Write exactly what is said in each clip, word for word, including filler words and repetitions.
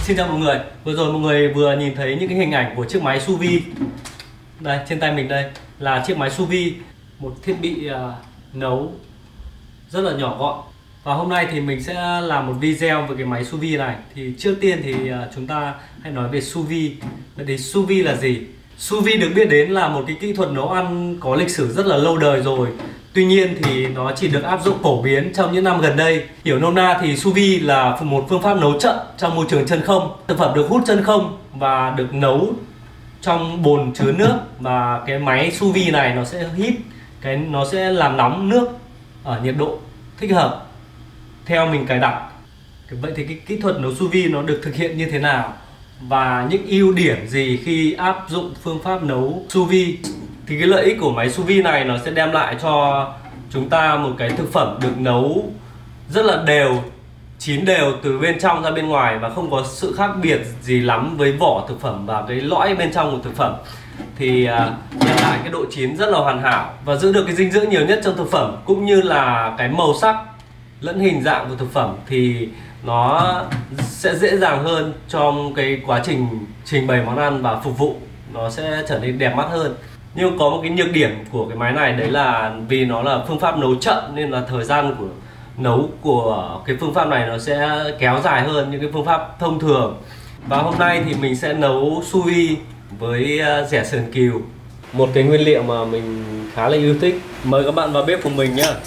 Xin chào mọi người. Vừa rồi mọi người vừa nhìn thấy những cái hình ảnh của chiếc máy sous vide. Đây, trên tay mình đây là chiếc máy sous vide, một thiết bị uh, nấu rất là nhỏ gọn. Và hôm nay thì mình sẽ làm một video về cái máy sous vide này. Thì trước tiên thì uh, chúng ta hãy nói về sous vide. Vậy thì sous vide là gì? Sous vide được biết đến là một cái kỹ thuật nấu ăn có lịch sử rất là lâu đời rồi. Tuy nhiên thì nó chỉ được áp dụng phổ biến trong những năm gần đây. Hiểu nôm na thì sous vide là một phương pháp nấu chậm trong môi trường chân không. Thực phẩm được hút chân không và được nấu trong bồn chứa nước, và cái máy sous vide này nó sẽ hít cái nó sẽ làm nóng nước ở nhiệt độ thích hợp theo mình cài đặt. Vậy thì cái kỹ thuật nấu sous vide nó được thực hiện như thế nào và những ưu điểm gì khi áp dụng phương pháp nấu sous vide? Thì cái lợi ích của máy sous vide này nó sẽ đem lại cho chúng ta một cái thực phẩm được nấu rất là đều, chín đều từ bên trong ra bên ngoài, và không có sự khác biệt gì lắm với vỏ thực phẩm và cái lõi bên trong của thực phẩm. Thì à, đem lại cái độ chín rất là hoàn hảo và giữ được cái dinh dưỡng nhiều nhất trong thực phẩm, cũng như là cái màu sắc lẫn hình dạng của thực phẩm, thì nó sẽ dễ dàng hơn trong cái quá trình trình bày món ăn và phục vụ, nó sẽ trở nên đẹp mắt hơn. Nhưng có một cái nhược điểm của cái máy này, đấy là vì nó là phương pháp nấu chậm nên là thời gian của nấu của cái phương pháp này nó sẽ kéo dài hơn những cái phương pháp thông thường. Và hôm nay thì mình sẽ nấu sous vide với dẻ sườn cừu, một cái nguyên liệu mà mình khá là yêu thích. Mời các bạn vào bếp cùng mình nhé.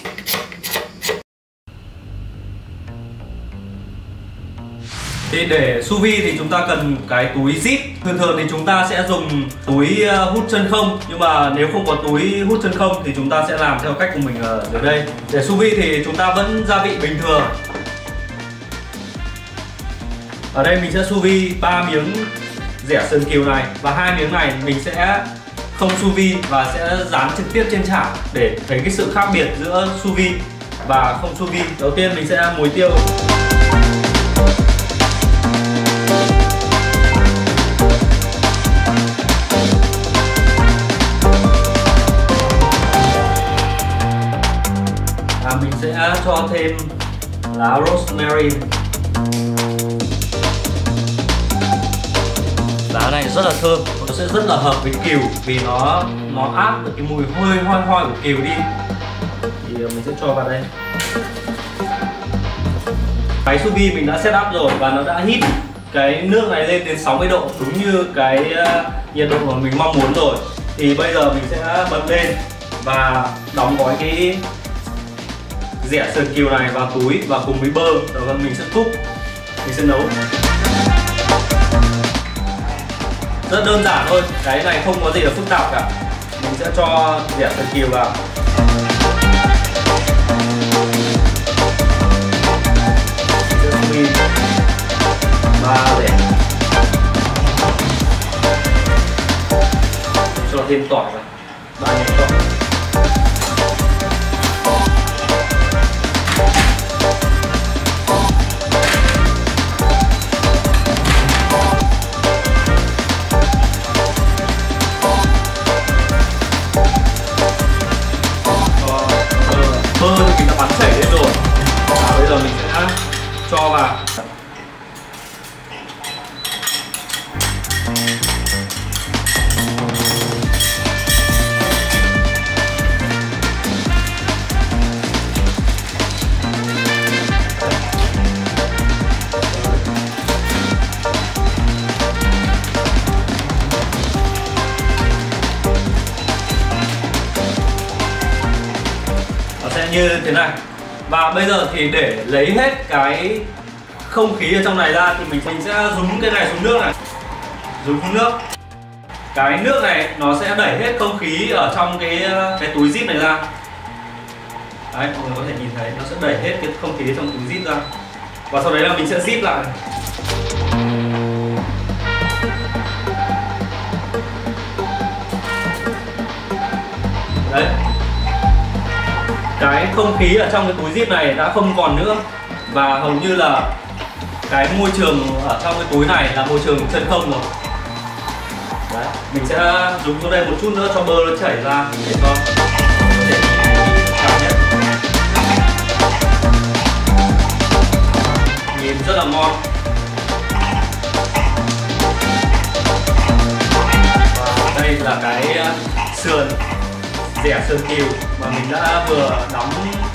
Thì để sous vide thì chúng ta cần cái túi zip. Thường thường thì chúng ta sẽ dùng túi hút chân không, nhưng mà nếu không có túi hút chân không thì chúng ta sẽ làm theo cách của mình ở dưới đây. Để sous vide thì chúng ta vẫn gia vị bình thường. Ở đây mình sẽ sous vide ba miếng dẻ sườn cừu này, và hai miếng này mình sẽ không sous vide và sẽ dán trực tiếp trên chảo để thấy cái sự khác biệt giữa sous vide và không sous vide. Đầu tiên mình sẽ muối tiêu. Mình sẽ cho thêm lá rosemary. Lá này rất là thơm, nó sẽ rất là hợp với cừu vì nó nó áp được cái mùi hơi hoi hoi của cừu đi. Thì mình sẽ cho vào đây. Máy sous vide mình đã set up rồi và nó đã heat cái nước này lên đến sáu mươi độ, đúng như cái uh, nhiệt độ mà mình mong muốn rồi. Thì bây giờ mình sẽ bật lên và đóng gói cái dẻ sườn cừu này vào túi và cùng với bơ, rồi mình sẽ cook, mình sẽ nấu. Rất đơn giản thôi, cái này không có gì là phức tạp cả. Mình sẽ cho dẻ sườn cừu vào. Ba dẻ. Cho thêm tỏi vào, ba nhánh tỏi. Bơ thì mình đã bắn chảy lên rồi. Và bây giờ mình sẽ cho vào. Như thế này. Và bây giờ thì để lấy hết cái không khí ở trong này ra thì mình mình sẽ dùng cái này xuống nước này. Dùng nước. Cái nước này nó sẽ đẩy hết không khí ở trong cái cái túi zip này ra. Đấy, mọi người có thể nhìn thấy nó sẽ đẩy hết cái không khí trong túi zip ra. Và sau đấy là mình sẽ zip lại. Đấy. Cái không khí ở trong cái túi zip này đã không còn nữa, và hầu như là cái môi trường ở trong cái túi này là môi trường chân không rồi. Đấy, mình sẽ dùng xuống đây một chút nữa cho bơ nó chảy ra để cho để cảm nhận. Nhìn rất là ngon. Đây là cái sườn dẻ sườn cừu mà mình đã vừa đóng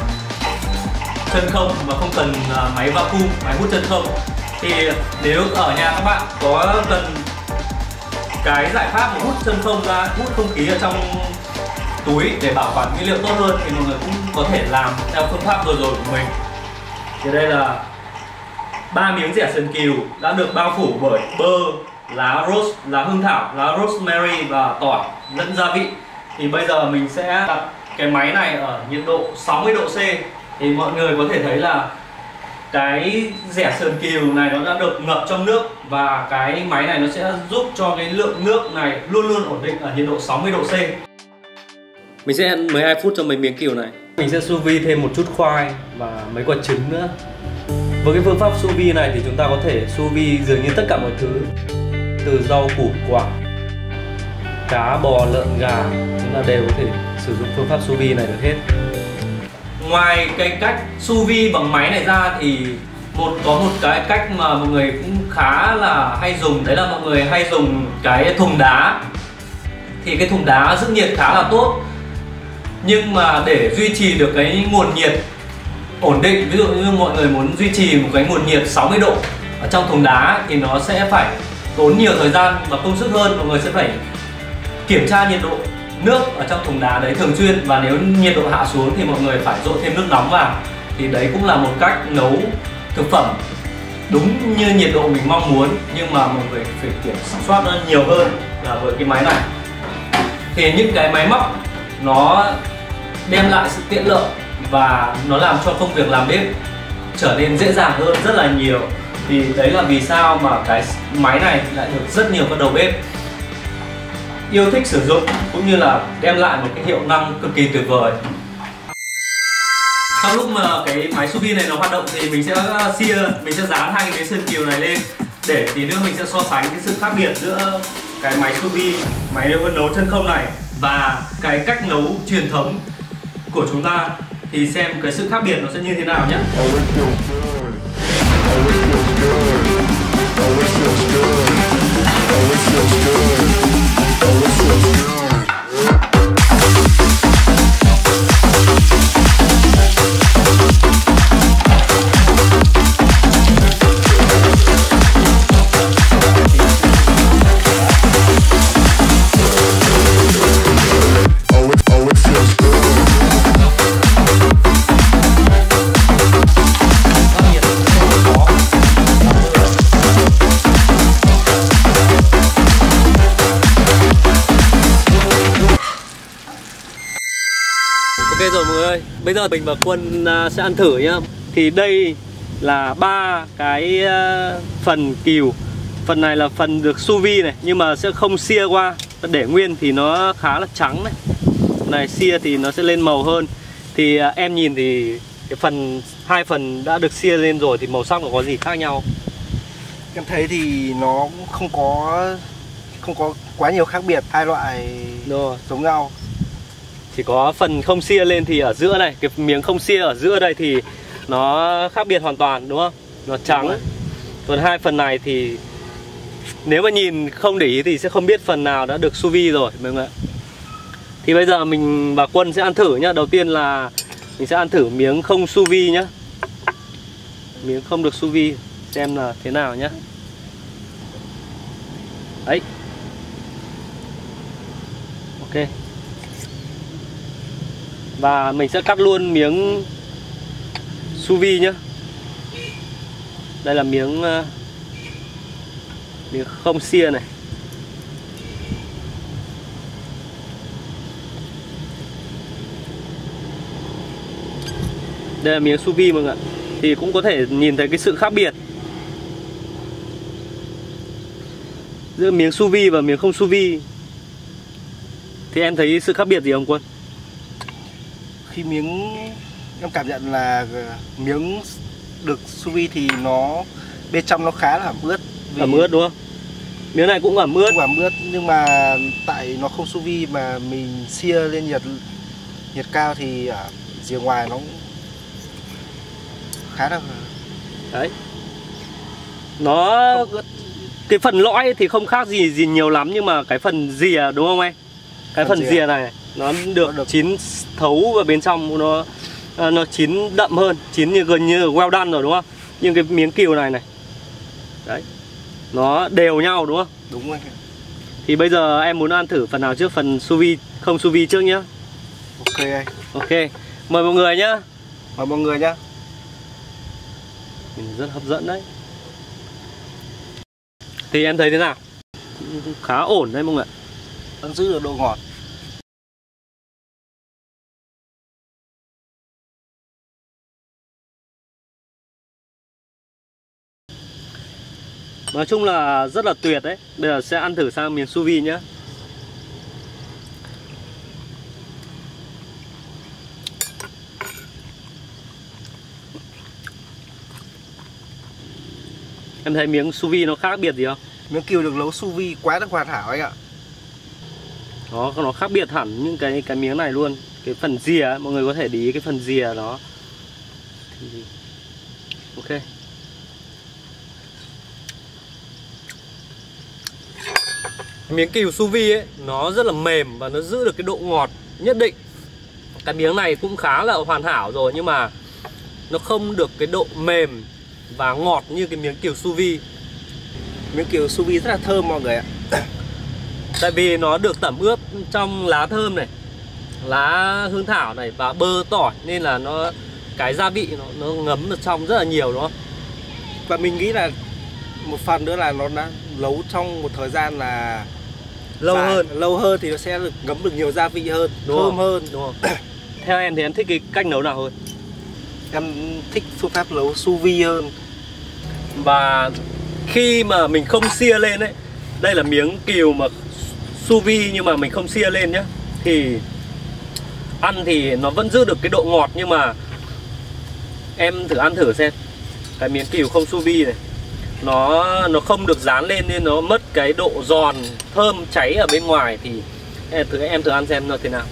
chân không mà không cần máy vacuum, máy hút chân không. Thì nếu ở nhà các bạn có cần cái giải pháp mà hút chân không ra, hút không khí ở trong túi để bảo quản nguyên liệu tốt hơn thì mọi người cũng có thể làm theo phương pháp vừa rồi của mình. Thì đây là ba miếng dẻ sườn cừu đã được bao phủ bởi bơ, lá rose, lá hương thảo, lá rosemary và tỏi lẫn gia vị. Thì bây giờ mình sẽ đặt cái máy này ở nhiệt độ sáu mươi độ C. Thì mọi người có thể thấy là cái dẻ sườn cừu này nó đã được ngập trong nước, và cái máy này nó sẽ giúp cho cái lượng nước này luôn luôn ổn định ở nhiệt độ sáu mươi độ C. Mình sẽ ăn mười hai phút cho mấy miếng cừu này. Mình sẽ sous vide thêm một chút khoai và mấy quả trứng nữa. Với cái phương pháp sous vide này thì chúng ta có thể sous vide dường như tất cả mọi thứ, từ rau củ quả, cá, bò, lợn, gà, chúng ta đều có thể sử dụng phương pháp sous vide này được hết. Ngoài cái cách sous vide bằng máy này ra thì một có một cái cách mà mọi người cũng khá là hay dùng, đấy là mọi người hay dùng cái thùng đá. Thì cái thùng đá giữ nhiệt khá là tốt, nhưng mà để duy trì được cái nguồn nhiệt ổn định, ví dụ như mọi người muốn duy trì một cái nguồn nhiệt sáu mươi độ ở trong thùng đá thì nó sẽ phải tốn nhiều thời gian và công sức hơn. Mọi người sẽ phải kiểm tra nhiệt độ nước ở trong thùng đá đấy thường xuyên, và nếu nhiệt độ hạ xuống thì mọi người phải dội thêm nước nóng vào. Thì đấy cũng là một cách nấu thực phẩm đúng như nhiệt độ mình mong muốn, nhưng mà mọi người phải kiểm soát nó nhiều hơn là với cái máy này. Thì những cái máy móc nó đem lại sự tiện lợi và nó làm cho công việc làm bếp trở nên dễ dàng hơn rất là nhiều. Thì đấy là vì sao mà cái máy này lại được rất nhiều các đầu bếp yêu thích sử dụng, cũng như là đem lại một cái hiệu năng cực kỳ tuyệt vời. Trong lúc mà cái máy sous vide này nó hoạt động thì mình sẽ xia, mình sẽ dán hai cái sườn cừu này lên để tí nữa mình sẽ so sánh cái sự khác biệt giữa cái máy sous vide, máy nấu chân không này và cái cách nấu truyền thống của chúng ta, thì xem cái sự khác biệt nó sẽ như thế nào nhé. Ok rồi mọi người ơi, bây giờ mình và Quân sẽ ăn thử nhá. Thì đây là ba cái phần cừu. Phần này là phần được sous vide này, nhưng mà sẽ không xia qua, để nguyên thì nó khá là trắng này. Phần này xia thì nó sẽ lên màu hơn. Thì em nhìn thì cái phần hai phần đã được xia lên rồi thì màu sắc nó có gì khác nhau? Em thấy thì nó không có không có quá nhiều khác biệt, hai loại rồi giống nhau. Chỉ có phần không xia lên thì ở giữa này, cái miếng không xia ở giữa đây thì nó khác biệt hoàn toàn, đúng không? Nó trắng. Còn hai phần này thì nếu mà nhìn không để ý thì sẽ không biết phần nào đã được sous vide rồi mọi người ạ. Thì bây giờ mình và Quân sẽ ăn thử nhá. Đầu tiên là mình sẽ ăn thử miếng không sous vide nhá. Miếng không được sous vide xem là thế nào nhá. Đấy. Ok. Và mình sẽ cắt luôn miếng sous vide nhá. Đây là miếng miếng không xia này. Đây là miếng sous vide mọi người ạ. Thì cũng có thể nhìn thấy cái sự khác biệt giữa miếng sous vide và miếng không sous vide. Thì em thấy sự khác biệt gì không Quân? Khi miếng em cảm nhận là miếng được sous vide thì nó bên trong nó khá là ẩm ướt. Ẩm ướt đúng không? Miếng này cũng ẩm ướt. Cũng ẩm ướt, nhưng mà tại nó không sous vide mà mình xia lên nhiệt nhiệt cao thì ở rìa ngoài nó cũng khá là đấy. Nó không ướt. cái phần lõi thì không khác gì gì nhiều lắm, nhưng mà cái phần rìa đúng không anh? Cái phần, phần rìa này nó được, được chín thấu vào bên trong, nó nó chín đậm hơn, chín như gần như well done rồi đúng không? Nhưng cái miếng cừu này này, đấy, nó đều nhau đúng không? Đúng rồi. Thì bây giờ em muốn ăn thử phần nào trước, phần sous vide không sous vide trước nhá. Ok anh. Ok, mời mọi người nhá. Mời mọi người nhá. Rất hấp dẫn đấy. Thì em thấy thế nào? Khá ổn đấy mọi người. Vẫn giữ được độ ngọt. Nói chung là rất là tuyệt đấy. Bây giờ sẽ ăn thử sang miếng sous vide nhé. Em thấy miếng sous vide nó khác biệt gì không? Miếng cừu được nấu sous vide quá là hoàn hảo anh ạ. Nó nó khác biệt hẳn những cái cái miếng này luôn. Cái phần rìa ấy, mọi người có thể để ý cái phần rìa nó. Ok. Miếng cừu sous vide ấy nó rất là mềm và nó giữ được cái độ ngọt nhất định. Cái miếng này cũng khá là hoàn hảo rồi, nhưng mà nó không được cái độ mềm và ngọt như cái miếng cừu sous vide. Miếng cừu sous vide rất là thơm mọi người ạ. Tại vì nó được tẩm ướp trong lá thơm này, lá hương thảo này và bơ tỏi, nên là nó cái gia vị nó, nó ngấm ở trong rất là nhiều đúng không? Và mình nghĩ là một phần nữa là nó đã nấu trong một thời gian là lâu dài, hơn lâu hơn thì nó sẽ được ngấm được nhiều gia vị hơn, đúng thơm không? hơn Đúng không? Theo em thì em thích cái cách nấu nào hơn? Em thích phương pháp nấu sous vide hơn. Và khi mà mình không xia lên ấy, đây là miếng cừu mà sous vide nhưng mà mình không xia lên nhá, thì ăn thì nó vẫn giữ được cái độ ngọt, nhưng mà em thử ăn thử xem. Cái miếng cừu không sous vide này, nó nó không được dán lên nên nó mất cái độ giòn thơm cháy ở bên ngoài. Thì em thử em thử ăn xem nó thế nào.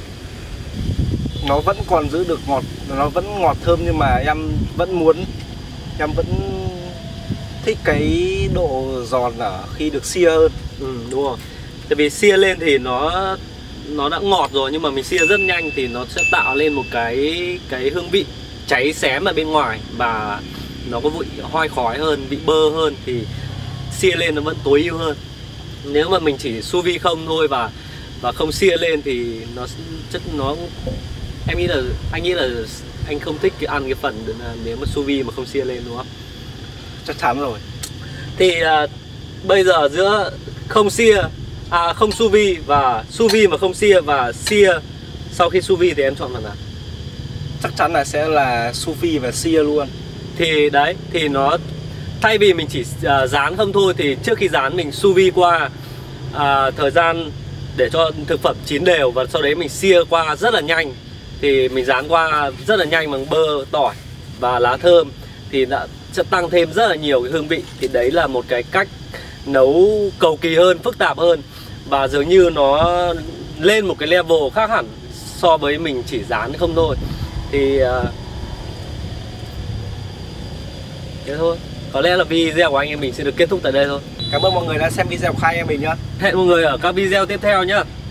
Nó vẫn còn giữ được ngọt, nó vẫn ngọt thơm, nhưng mà em vẫn muốn, em vẫn thích cái độ giòn ở khi được xia hơn. Ừ, đúng rồi. Tại vì xia lên thì nó nó đã ngọt rồi, nhưng mà mình xia rất nhanh thì nó sẽ tạo lên một cái cái hương vị cháy xém ở bên ngoài và nó có vị hoi khói hơn, vị bơ hơn, thì xia lên nó vẫn tối ưu hơn. Nếu mà mình chỉ sous vide không thôi và và không xia lên thì nó chất nó em nghĩ là anh nghĩ là anh không thích cái ăn cái phần nếu mà sous vide mà không xia lên đúng không? Chắc chắn rồi. Thì à, bây giờ giữa không xia à không sous vide và sous vide mà không xia và xia sau khi sous vide thì em chọn phần nào? Chắc chắn là sẽ là sous vide và xia luôn. Thì đấy, thì nó thay vì mình chỉ uh, rán không thôi thì trước khi rán mình sous vide qua uh, thời gian để cho thực phẩm chín đều, và sau đấy mình xia qua rất là nhanh. Thì mình rán qua rất là nhanh bằng bơ, tỏi và lá thơm thì đã sẽ tăng thêm rất là nhiều cái hương vị. Thì đấy là một cái cách nấu cầu kỳ hơn, phức tạp hơn, và dường như nó lên một cái level khác hẳn so với mình chỉ rán không thôi. Thì uh, thế thôi. Có lẽ là video của anh em mình sẽ được kết thúc tại đây thôi. Cảm ơn mọi người đã xem video của hai anh em mình nhá. Hẹn mọi người ở các video tiếp theo nhá.